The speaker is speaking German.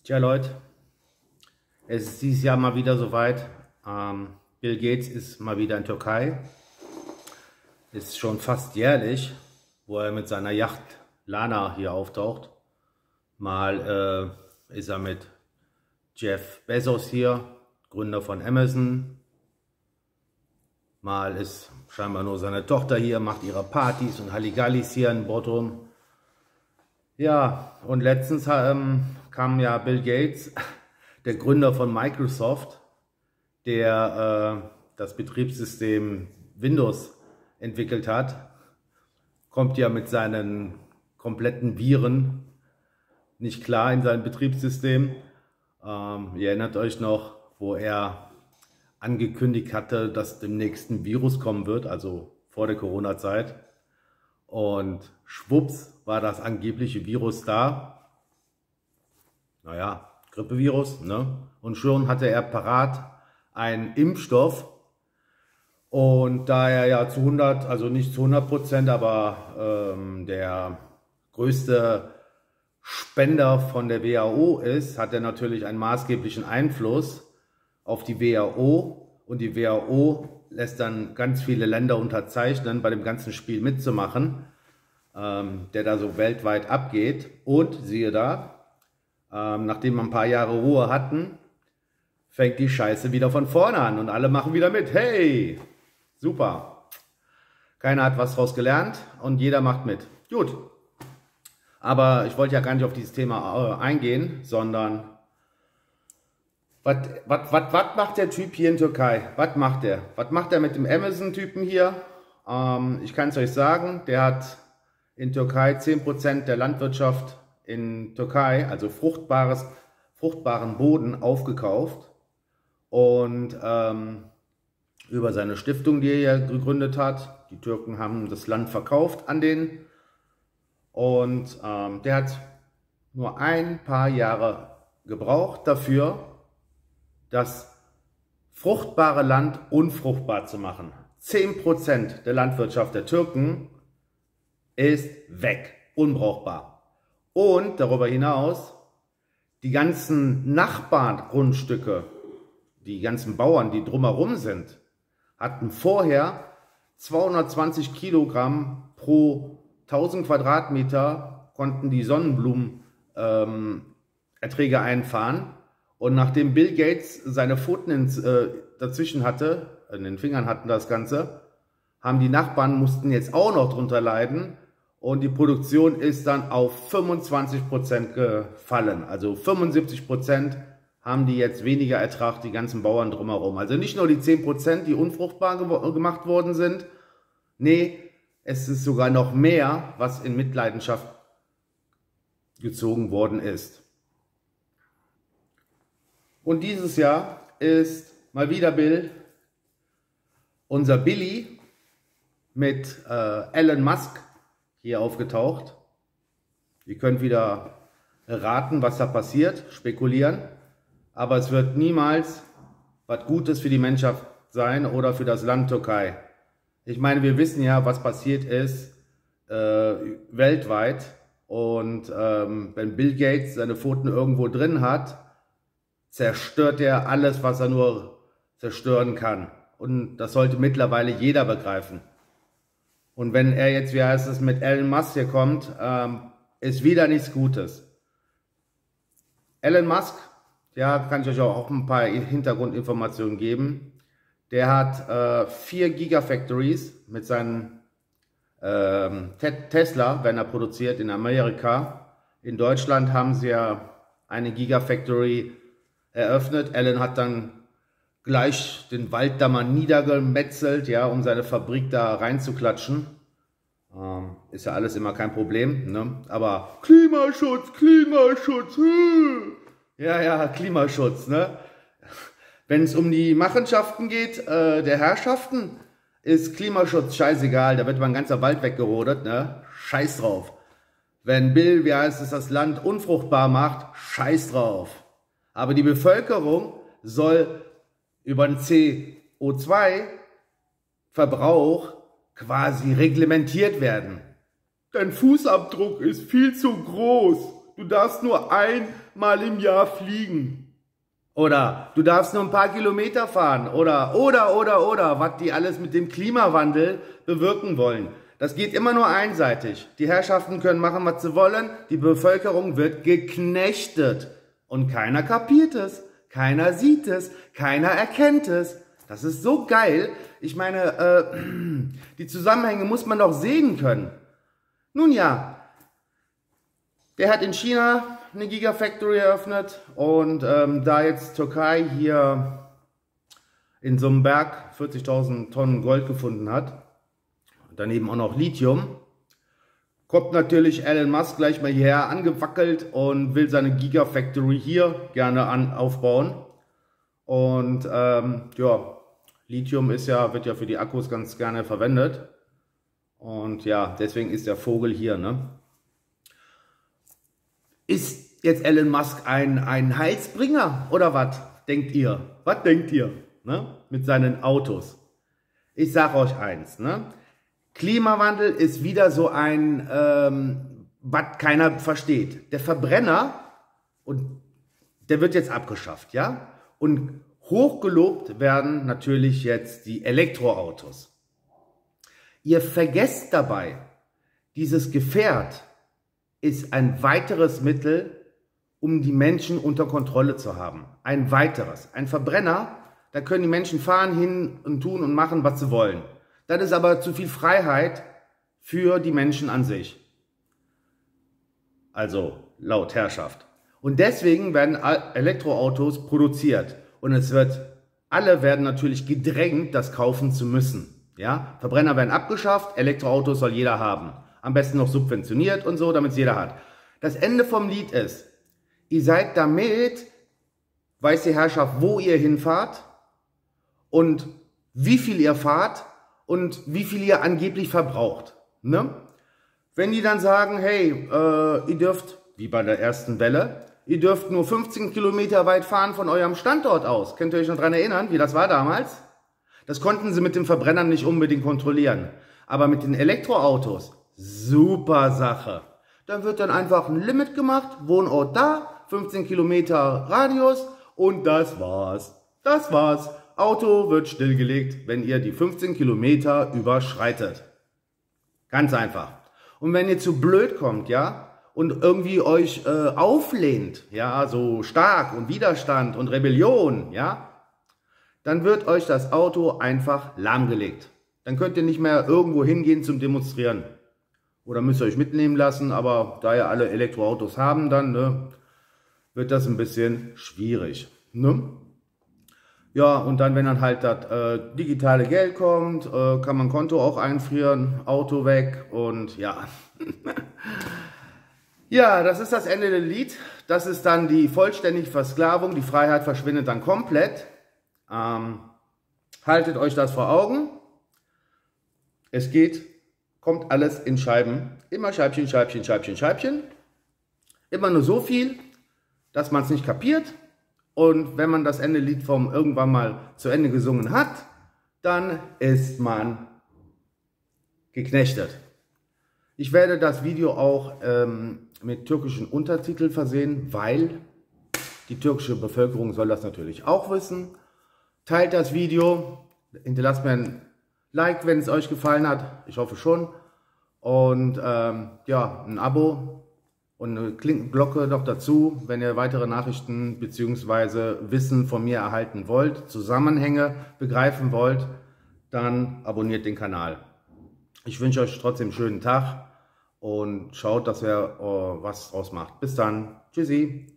Tja Leute, es ist dieses Jahr mal wieder soweit. Bill Gates ist mal wieder in Türkei. Ist schon fast jährlich, wo er mit seiner Yacht Lana hier auftaucht. Mal ist er mit Jeff Bezos hier, Gründer von Amazon. Mal ist scheinbar nur seine Tochter hier, macht ihre Partys und Halligallis hier in Bodrum. Ja, und letztens kam ja Bill Gates, der Gründer von Microsoft, der das Betriebssystem Windows entwickelt hat, kommt ja mit seinen kompletten Viren nicht klar in sein Betriebssystem. Ihr erinnert euch noch, wo er angekündigt hatte, dass demnächst ein Virus kommen wird, also vor der Corona-Zeit. Und schwupps war das angebliche Virus da. Naja, Grippevirus, ne? Und schon hatte er parat einen Impfstoff. Und da er ja zu 100, also nicht zu 100%, aber der größte Spender von der WHO ist, hat er natürlich einen maßgeblichen Einfluss auf die WHO. Und die WHO lässt dann ganz viele Länder unterzeichnen, bei dem ganzen Spiel mitzumachen, der da so weltweit abgeht. Und siehe da, nachdem wir ein paar Jahre Ruhe hatten, fängt die Scheiße wieder von vorne an und alle machen wieder mit. Hey, super. Keiner hat was draus gelernt und jeder macht mit. Gut. Aber ich wollte ja gar nicht auf dieses Thema eingehen, sondern was macht der Typ hier in Türkei? Was macht der? Was macht er mit dem Amazon-Typen hier? Ich kann es euch sagen, der hat in Türkei 10% der Landwirtschaft in Türkei, also fruchtbaren Boden aufgekauft und über seine Stiftung, die er gegründet hat, die Türken haben das Land verkauft an den und der hat nur ein paar Jahre gebraucht dafür, das fruchtbare Land unfruchtbar zu machen. 10% der Landwirtschaft der Türken ist weg, unbrauchbar. Und darüber hinaus, die ganzen Nachbargrundstücke, die ganzen Bauern, die drumherum sind, hatten vorher 220 Kilogramm pro 1000 Quadratmeter, konnten die Sonnenblumenerträge einfahren. Und nachdem Bill Gates seine Pfoten dazwischen hatte, in den Fingern hatten das Ganze, haben die Nachbarn, mussten jetzt auch noch drunter leiden. Und die Produktion ist dann auf 25% gefallen. Also 75% haben die jetzt weniger Ertrag, die ganzen Bauern drumherum. Also nicht nur die 10%, die unfruchtbar gemacht worden sind. Nee, es ist sogar noch mehr, was in Mitleidenschaft gezogen worden ist. Und dieses Jahr ist mal wieder unser Billy mit Elon Musk hier aufgetaucht. Ihr könnt wieder raten, was da passiert, spekulieren. Aber es wird niemals was Gutes für die Menschheit sein oder für das Land Türkei. Ich meine, wir wissen ja, was passiert ist weltweit. Und wenn Bill Gates seine Pfoten irgendwo drin hat, zerstört er alles, was er nur zerstören kann. Und das sollte mittlerweile jeder begreifen. Und wenn er jetzt, wie heißt es, mit Elon Musk hier kommt, ist wieder nichts Gutes. Elon Musk, ja, kann ich euch auch ein paar Hintergrundinformationen geben. Der hat 4 Gigafactories mit seinen Tesla, wenn er produziert, in Amerika. In Deutschland haben sie ja eine Gigafactory eröffnet. Elon hat dann gleich den Wald da mal niedergemetzelt, ja, um seine Fabrik da reinzuklatschen. Ist ja alles immer kein Problem, ne? Aber Klimaschutz, Klimaschutz, ja, Klimaschutz, ne? Wenn es um die Machenschaften geht, der Herrschaften, ist Klimaschutz scheißegal, da wird mal ein ganzer Wald weggerodet, ne? Scheiß drauf. Wenn Bill, wie heißt es, das Land unfruchtbar macht, scheiß drauf. Aber die Bevölkerung soll über den CO2-Verbrauch quasi reglementiert werden. Dein Fußabdruck ist viel zu groß. du darfst nur einmal im Jahr fliegen. Oder du darfst nur ein paar Kilometer fahren. Oder, was die alles mit dem Klimawandel bewirken wollen. Das geht immer nur einseitig. Die Herrschaften können machen, was sie wollen. Die Bevölkerung wird geknechtet. Und keiner kapiert es. Keiner sieht es. Keiner erkennt es. Das ist so geil. Ich meine, die Zusammenhänge muss man doch sehen können. Nun ja, der hat in China eine Gigafactory eröffnet und da jetzt Türkei hier in so einem Berg 40.000 Tonnen Gold gefunden hat, daneben auch noch Lithium, kommt natürlich Elon Musk gleich mal hierher angewackelt und will seine Gigafactory hier gerne aufbauen. Und ja, Lithium wird ja für die Akkus ganz gerne verwendet. Und ja, deswegen ist der Vogel hier, ne? Ist jetzt Elon Musk ein Heilsbringer oder was denkt ihr? Was denkt ihr, ne? Mit seinen Autos? Ich sag euch eins, ne? Klimawandel ist wieder so ein, was keiner versteht. Der Verbrenner, und der wird jetzt abgeschafft, ja? Und hochgelobt werden natürlich jetzt die Elektroautos. Ihr vergesst dabei, dieses Gefährt ist ein weiteres Mittel, um die Menschen unter Kontrolle zu haben. Ein weiteres. Ein Verbrenner, da können die Menschen fahren, hin und tun und machen, was sie wollen. Das ist aber zu viel Freiheit für die Menschen an sich. Also laut Herrschaft. Und deswegen werden Elektroautos produziert. Und alle werden natürlich gedrängt, das kaufen zu müssen. Ja? Verbrenner werden abgeschafft, Elektroautos soll jeder haben. Am besten noch subventioniert und so, damit es jeder hat. Das Ende vom Lied ist, ihr seid damit, weiß die Herrschaft, wo ihr hinfahrt und wie viel ihr fahrt und wie viel ihr angeblich verbraucht. Ne? Wenn die dann sagen, hey, ihr dürft, wie bei der ersten Welle, ihr dürft nur 15 Kilometer weit fahren von eurem Standort aus. Könnt ihr euch noch daran erinnern, wie das war damals? Das konnten sie mit den Verbrennern nicht unbedingt kontrollieren. Aber mit den Elektroautos, super Sache. Dann wird dann einfach ein Limit gemacht, Wohnort da, 15 Kilometer Radius und das war's. Das war's. Auto wird stillgelegt, wenn ihr die 15 Kilometer überschreitet. Ganz einfach. Und wenn ihr zu blöd kommt, ja, und irgendwie euch auflehnt, ja, so stark und Widerstand und Rebellion, ja, dann wird euch das Auto einfach lahmgelegt. Dann könnt ihr nicht mehr irgendwo hingehen zum Demonstrieren. Oder müsst ihr euch mitnehmen lassen, aber da ihr alle Elektroautos haben, dann ne, wird das ein bisschen schwierig. Ne? Ja, und dann, wenn dann halt das digitale Geld kommt, kann man Konto auch einfrieren, Auto weg und ja. Ja, das ist das Ende des Lied. Das ist dann die vollständige Versklavung. Die Freiheit verschwindet dann komplett. Haltet euch das vor Augen. Es kommt alles in Scheiben. Immer Scheibchen, Scheibchen, Scheibchen, Scheibchen. Immer nur so viel, dass man es nicht kapiert. Und wenn man das Ende-Lied irgendwann mal zu Ende gesungen hat, dann ist man geknechtet. Ich werde das Video auch mit türkischen Untertiteln versehen, weil die türkische Bevölkerung soll das natürlich auch wissen. Teilt das Video, hinterlasst mir ein Like, wenn es euch gefallen hat. Ich hoffe schon. Und ja, ein Abo und eine Glocke noch dazu, wenn ihr weitere Nachrichten bzw. Wissen von mir erhalten wollt, Zusammenhänge begreifen wollt, dann abonniert den Kanal. Ich wünsche euch trotzdem einen schönen Tag und schaut, dass ihr was draus macht. Bis dann. Tschüssi.